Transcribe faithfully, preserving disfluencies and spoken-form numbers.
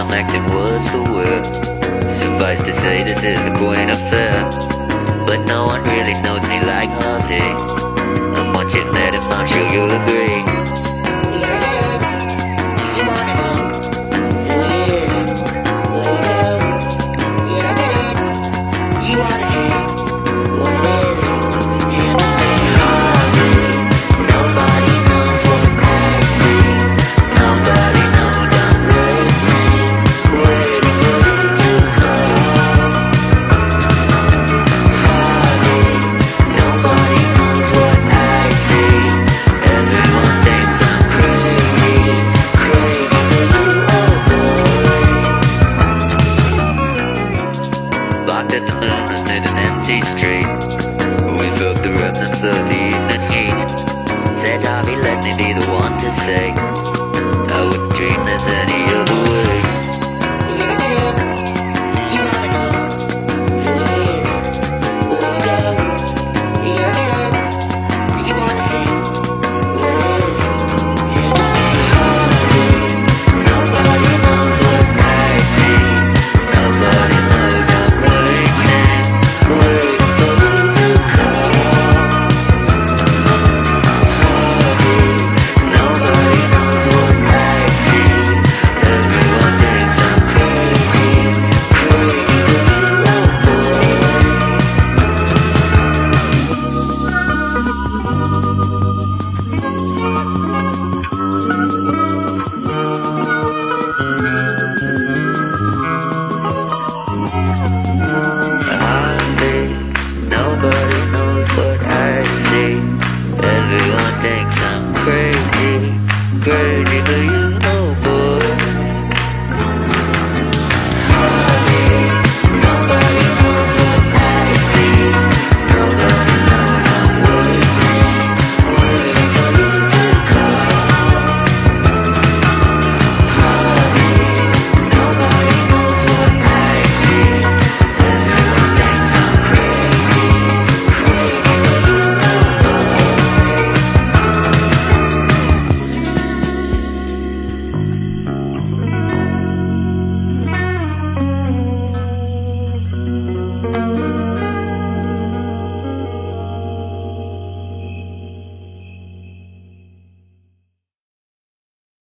I'm acting worse for wear. Suffice to say, this is a quaint affair, but no one really knows me like Harvey. And once you've met him, I'm sure you'll agree. At the moon amid an empty street, we felt the remnants of the evening heat. Said Harvey, let me be the one to say